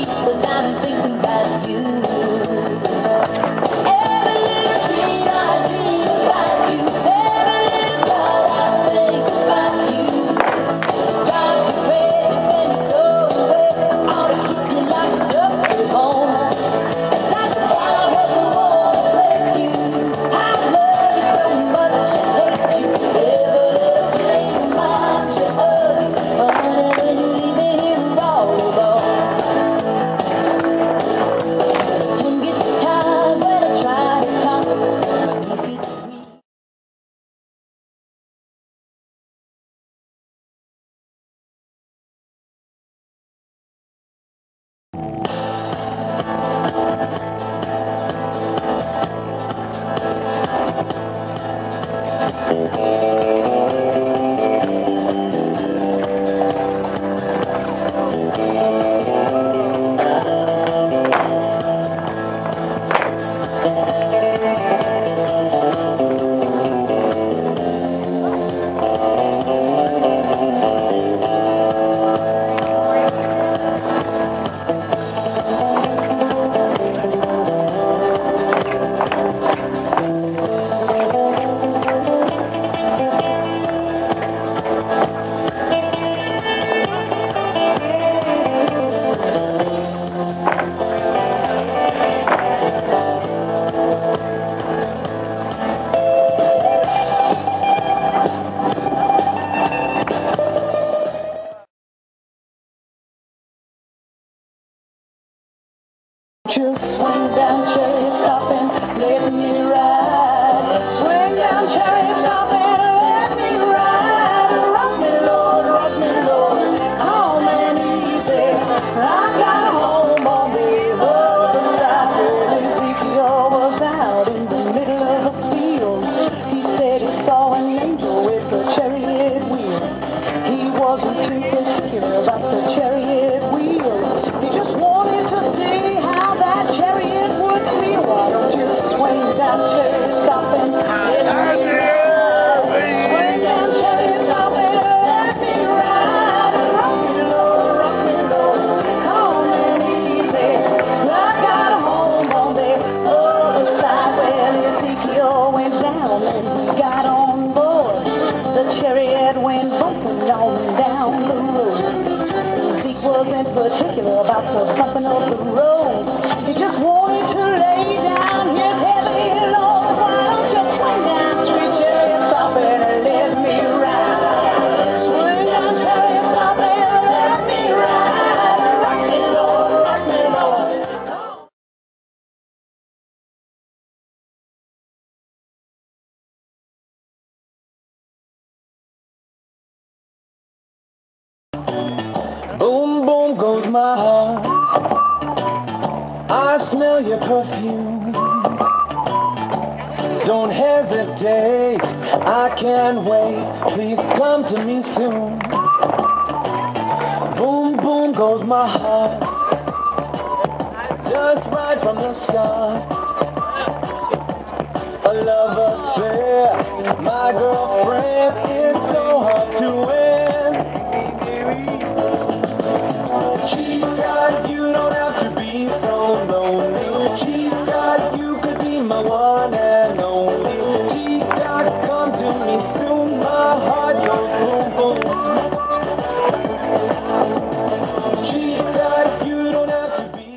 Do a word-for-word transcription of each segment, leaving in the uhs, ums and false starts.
'cause I've been thinking about you. Every little dream I dream about you. Every little thought I think about you. Drives me crazy when you go away. Ought to keep you locked up at home. Like a fire doesn't want to break you. I love you so much, I hate you. Every little thing reminds you of you. Funny when you leave me here all alone. Tongue gets tired when I try to talk. When you get sweet. Just swing down, cherry, stop and let me ride. Swing down, cherry, stop and let me ride. Rock me, Lord, rock me, Lord, calm and easy. I got home on the other side. Ezekiel was out in the middle of the field. He said he saw an angel with a chariot wheel. He wasn't too particular about the chariot wheel. He just wanted to see how that chariot would feel. Why don't you swing down, cherry, stop and let me ride? Swing down, cherry, stop and let me ride. Rock me, Lord, rock me, Lord, calm and easy. I got home on the other side. Well, Ezekiel went down and he got on board. The chariot went bumping on down the road. Zeke wasn't particular about the bumping of the road. He just wanted to lay down his heavy load. Why don't you swing down, sweet chariot, stop and let me ride? Swing down, chariot, stop and let me ride. Rock me, Lord, rock me, Lord. Boom, boom goes my heart. I smell your perfume. Don't hesitate, I can't wait. Please come to me soon. Boom, boom goes my heart. Just right from the start. A love affair, my girlfriend, it's so hard to win. Chica, you don't have to be so lonely. Chica, you could be my one and only. Chica, come to me soon. My heart goes boom, boom. Chica, you don't have to be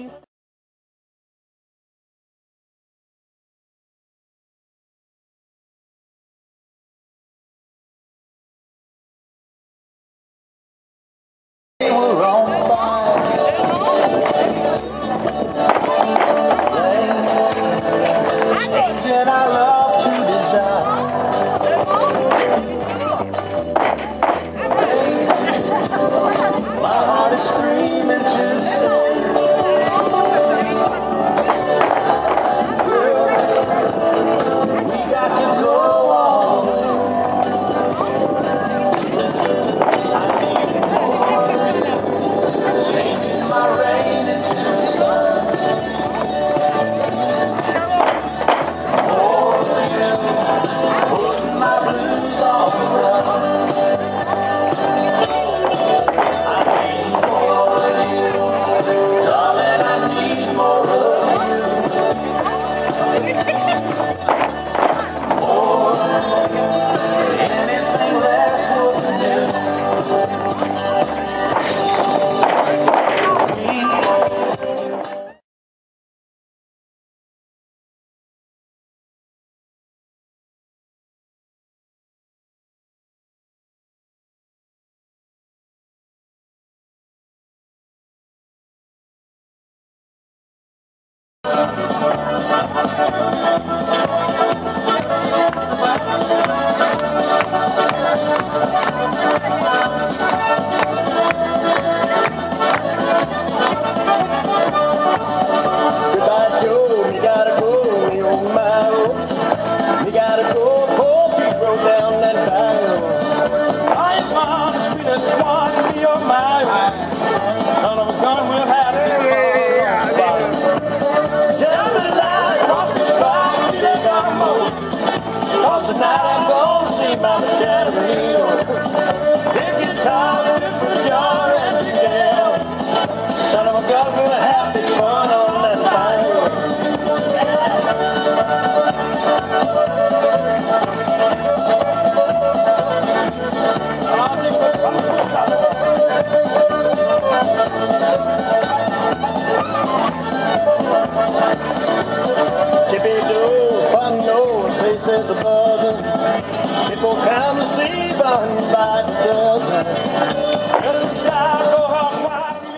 Goodbye, Joe, you gotta go, you oh my oh. You gotta go, poor Pete rode down that back road. I am mom, sweetest one, you're my oh. Son of a gun, we'll have it. Tell me that I want to try to take on more. Cause tonight I'm gonna see Mama Shadow. Big guitar, different jar, and yeah. Son of a gun, we'll have big fun on that fine road. Tippy Joe, fun nose, faces the buzzing. People come to see Bun by the dozen. Just a style, go home, wipe me.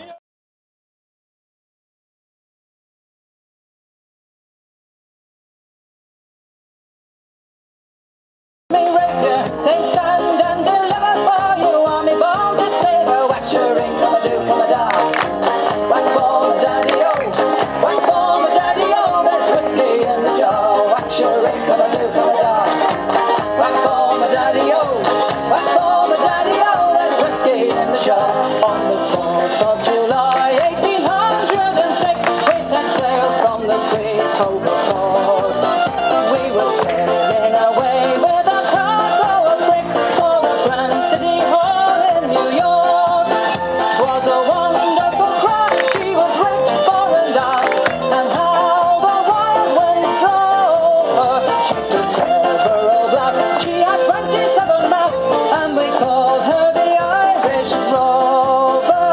Take stand and deliver for you. On me born to save her. Wax your ring, come a do, come a die. Wax for my daddy-o, wax for my daddy-o. There's whiskey in the jar. Wax your ring, come a do, come a die. Wax for my daddy-o, wax for my daddy-o. There's whiskey in the jar. On the fourth of July, eighteen oh six, we set sail from the sweet Hope of God. We were sailing away with a cargo of bricks for the Grand City Hall in New York. 'Twas a wonderful craft, she was ripped fore and aft, and how the wild wind drove her. She stood several blocks, she had twenty-seven masts, and we called her the Irish Rover.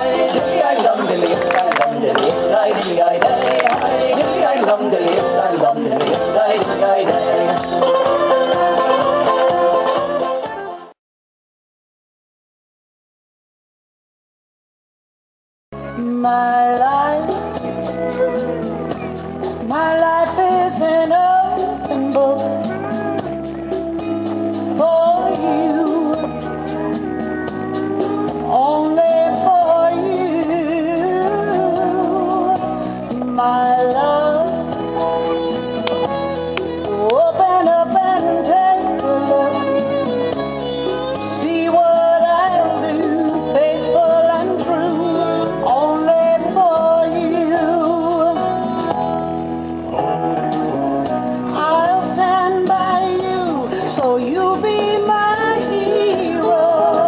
My life, my life is an open book for you, only for you, my love. Open up and take a look, see what I'll do, faithful and true, only for you. I'll stand by you, so you'll be my hero.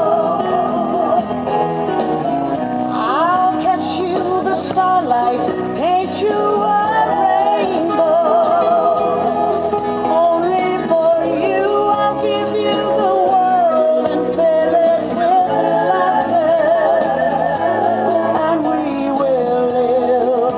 I'll catch you the starlight, paint you a rainbow. Only for you, I'll give you the world and fill it with laughter, and we will live.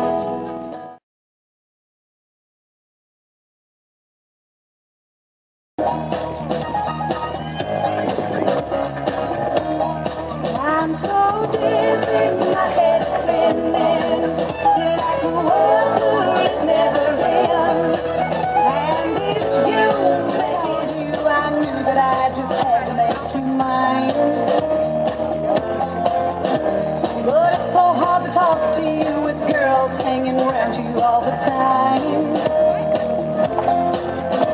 I'm so dizzy, my head's spinning, till like a whirlpool, it never ends. And it's you, baby, you, I knew that I just had to make you mine. But it's so hard to talk to you with girls hanging around you all the time.